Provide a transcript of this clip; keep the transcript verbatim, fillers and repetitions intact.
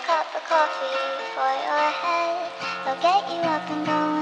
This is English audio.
cup of coffee for your head. They'll get you up and going.